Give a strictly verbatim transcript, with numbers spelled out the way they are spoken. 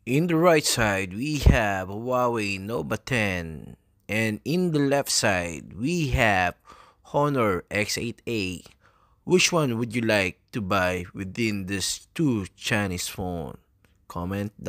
In the right side, we have Huawei Nova ten, and in the left side, we have Honor X eight A. Which one would you like to buy within these two Chinese phone? Comment down